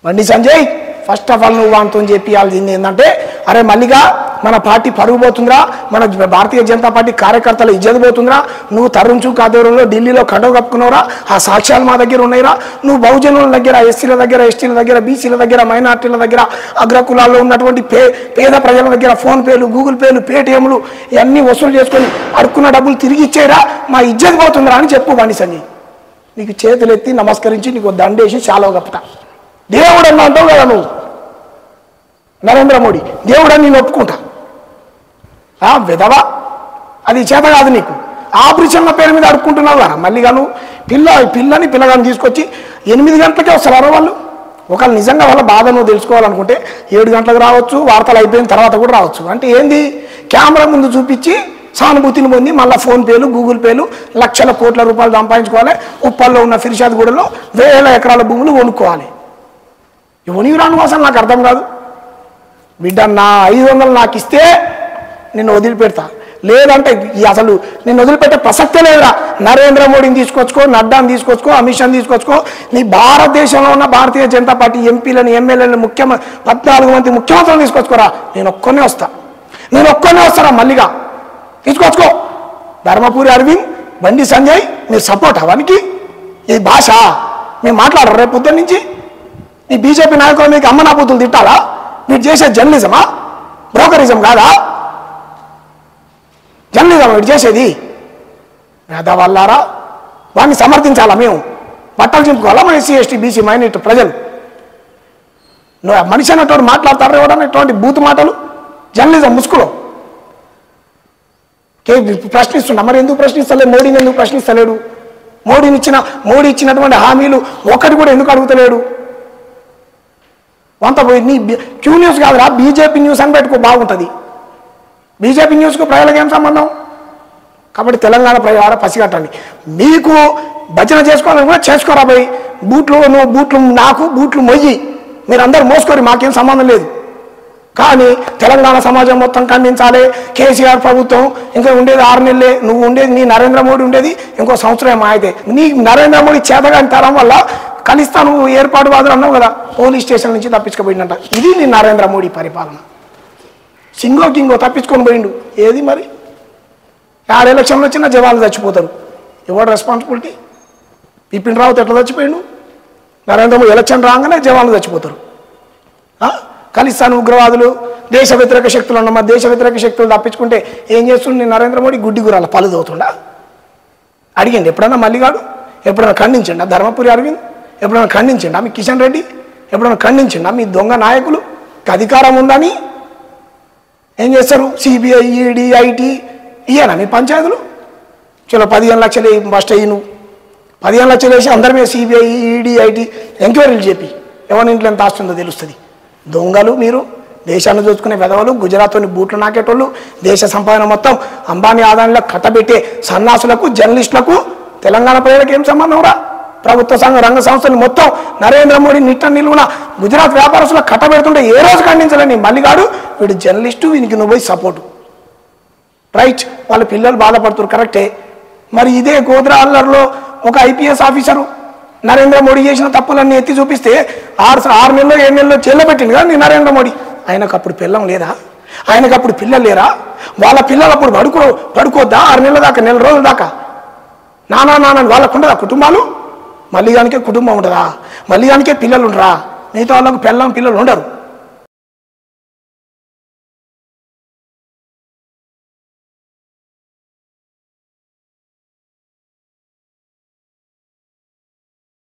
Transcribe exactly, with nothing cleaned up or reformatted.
Bandi Sanjay first of all నువ్వు వాంతో చెప్పాల్సింది ఏంటంటే, అరే మల్లిగా మన పార్టీ పరుగు పోతుందిరా, మన భారతీయ జనతా పార్టీ కార్యకర్తలు ఇజ్జత్ పోతుందిరా, నువ్వు తరుణ్ ఆధ్వర్యంలో ఢిల్లీలో కండవ కప్పుకున్నావురా, ఆ సాక్ష్యాలు మా దగ్గర ఉన్నాయిరా, నువ్వు బహుజనుల దగ్గర, ఎస్సీల దగ్గర, ఎస్టీల దగ్గర, బీసీల దగ్గర, మైనార్టీల దగ్గర, అగ్రకులాల్లో ఉన్నటువంటి పే పేద ప్రజల దగ్గర ఫోన్పేలు, గూగుల్ పేలు, పేటిఎంలు ఇవన్నీ వసూలు చేసుకొని అడుక్కున్న డబ్బులు తిరిగి ఇచ్చేరా, మా ఇజ్జత్ పోతుందిరా అని చెప్పు బండి సంజయ్. నీకు చేతులు ఎత్తి నమస్కరించి నీకు దండేసి చాలా గొప్పట. దేవుడు అన్న అంటావు కదా నువ్వు, నరేంద్ర మోడీ దేవుడని నేను ఒప్పుకుంటా. విధవా అది చేత కాదు నీకు. ఆపరేషన్ల పేరు మీద అడుక్కుంటున్నావు కదా మళ్ళీగా నువ్వు. పిల్ల పిల్లని పిల్లగాని తీసుకొచ్చి ఎనిమిది గంటలకే వస్తారు వాళ్ళు. ఒకళ్ళు నిజంగా వాళ్ళ బాధ నువ్వు తెలుసుకోవాలనుకుంటే ఏడు గంటలకు రావచ్చు, వార్తలు అయిపోయిన తర్వాత కూడా రావచ్చు. అంటే ఏంది, కెమెరా ముందు చూపించి సానుభూతిని పొంది మళ్ళీ ఫోన్పేలు, గూగుల్ పేలు, లక్షల కోట్ల రూపాయలు సంపాదించుకోవాలి. ఉప్పల్లో ఉన్న ఫిర్షాద్ గూడలో వేల ఎకరాల భూములు కొనుక్కోవాలి. ఇవన్నీ రాను అసలు నాకు అర్థం కాదు. బిడ్డ నా ఐదు వందలు నాకు ఇస్తే నిన్ను వదిలిపెడతా, లేదంటే అసలు నిన్ను వదిలిపెట్టే ప్రసక్తే లేదురా. నరేంద్ర మోడీని తీసుకొచ్చుకో, నడ్డాని తీసుకొచ్చుకో, అమిత్ షాని తీసుకొచ్చుకో, నీ భారతదేశంలో ఉన్న భారతీయ జనతా పార్టీ ఎంపీలని, ఎమ్మెల్యేలని, ముఖ్యమంత్రి పద్నాలుగు మంది ముఖ్యమంత్రులను తీసుకొచ్చుకోరా. నేను ఒక్కనే వస్తా, నేను ఒక్కనే వస్తారా మళ్ళీగా తీసుకొచ్చుకో. ధర్మపురి అరవింద్, బండి సంజయ్ మీరు సపోర్ట్ అవనికి. ఈ భాష మేము మాట్లాడరు రేపు పొద్దున్న నుంచి. ఈ బీజేపీ నాయకులు మీకు అమ్మ నా బూతులు తిట్టాలా? మీరు చేసే జర్నలిజమా, బ్రోకరిజం కాదా? జర్నలిజం వీడు చేసేది. పేదవాళ్ళారా వాడిని సమర్థించాలా? మేము బట్టలు చింపుకోవాలా? మన ఎస్సీ ఎస్టీ బీసీ మైనారిటీ ప్రజలు నువ్వు మనిషి అన్నటువంటి మాట్లాడతారు ఎవడన్నా ఇటువంటి బూతు మాటలు? జర్నలిజం ముసుగులో ప్రశ్నిస్తున్నా. మరి ఎందుకు ప్రశ్నిస్తలేడు? మోడీని ఎందుకు ప్రశ్నిస్తలేడు? మోడీని ఇచ్చిన మోడీ ఇచ్చినటువంటి హామీలు ఒక్కటి కూడా ఎందుకు అడుగుతలేడు? వంత పోయి నీ క్యూ న్యూస్ కాదురా, బీజేపీ న్యూస్ అని పెట్టుకో, బాగుంటుంది. బీజేపీ న్యూస్కు ప్రజలకు ఏం సంబంధం? కాబట్టి తెలంగాణ ప్రజల పసిగట్టండి. మీకు భజన చేసుకోవాలని కూడా చేసుకోరా పోయి. బూట్లు నువ్వు బూట్లు నాకు బూట్లు మొయ్యి, మీరందరూ మోసుకోరి, మాకేం సంబంధం లేదు. కానీ తెలంగాణ సమాజం మొత్తం ఖండించాలి. కేసీఆర్ ప్రభుత్వం ఇంకా ఉండేది ఆరు నెలలే, నువ్వు ఉండేది, నీ నరేంద్ర మోడీ ఉండేది ఇంకో సంవత్సరం అయితే. నీ నరేంద్ర మోడీ చేతగాని తరం వల్ల కలిస్తా నువ్వు ఏర్పాటు బాధలు అన్నావు కదా, పోలీస్ స్టేషన్ నుంచి తప్పించుకుపోయిందంట. ఇది నీ నరేంద్ర మోడీ పరిపాలన. సింగో కింగో తప్పించుకొని పోయిండు. ఏది మరి? ఆరు ఎలక్షన్లు వచ్చినా జవాన్లు చచ్చిపోతారు. ఎవరు రెస్పాన్సిబిలిటీ? బిపిన్ రావత్ ఎట్లా చచ్చిపోయిండు? నరేంద్ర మోడీ ఎలక్షన్ రాగానే జవాన్లు చచ్చిపోతారు. ఖలిస్తాన్ ఉగ్రవాదులు, దేశ వ్యతిరేక శక్తులు అన్న దేశ వ్యతిరేక శక్తులు తప్పించుకుంటే ఏం చేస్తుండే నీ నరేంద్ర మోడీ? గుడ్డి గురాల పలు దోతుండా? అడిగిండి ఎప్పుడన్నా మల్లిగాడు? ఎప్పుడైనా ఖండించండి ధర్మపురి అరవింద్? ఎప్పుడైనా ఖండించండి మీ కిషన్ రెడ్డి? ఎప్పుడైనా ఖండించండి మీ దొంగ నాయకులు? అధికారం ఉందని ఏం చేస్తారు? సిబిఐ, ఈడీ, ఐటీ ఇయ్యానా మీ పంచాయతీలు? చలో పదిహేను లక్షలు ఫస్ట్ అయ్యి నువ్వు పదిహేను లక్షలు వేసి అందరి మీద సిబిఐ, ఈడీ, ఐటీ ఎంక్వైరీలు చెప్పి ఎవరి ఇంట్లో ఎంత ఆస్తుందో తెలుస్తుంది. దొంగలు మీరు, దేశాన్ని దోచుకునే వెధవలు, గుజరాత్లోని బూట్లు నాకేటోళ్ళు, దేశ సంపాదన మొత్తం అంబానీ ఆదాయంలో కట్టబెట్టే సన్నాసులకు, జర్నలిస్టులకు తెలంగాణ ప్రజలకు ఏం సంబంధం రా? ప్రభుత్వ సంఘ రంగ సంస్థలు మొత్తం నరేంద్ర మోడీ నిట్ట నిలువున గుజరాత్ వ్యాపారస్తులకు కట్టబెడుతుంటే ఏ రోజు ఖండించలేని మల్లిగాడు వీడు జర్నలిస్టు, వీనికి నువ్వు పోయి సపోర్టు. రైట్, వాళ్ళ పిల్లలు బాధపడుతున్నారు, కరెక్టే. మరి ఇదే గోద్రా అల్లర్లో ఒక ఐపీఎస్ ఆఫీసరు నరేంద్ర మోడీ చేసిన తప్పులన్నీ ఎత్తి చూపిస్తే ఆరు ఆరు నెలలో ఏడు నెలలో చెల్లబెట్టింది కదా నీ నరేంద్ర మోడీ. ఆయనకు అప్పుడు పిల్లం లేదా? ఆయనకు అప్పుడు పిల్లలు లేరా? వాళ్ళ పిల్లలు అప్పుడు పడుకో పడుకోద్దా ఆరు నెలల దాకా, నెల రోజుల దాకా? నానా నాన్న వాళ్ళకు ఉండదా కుటుంబాలు? మళ్ళీ దానికే కుటుంబం ఉండదా? మళ్ళీ దానికే పిల్లలు ఉండరా? మిగతా వాళ్ళకు పిల్లం పిల్లలు ఉండరు.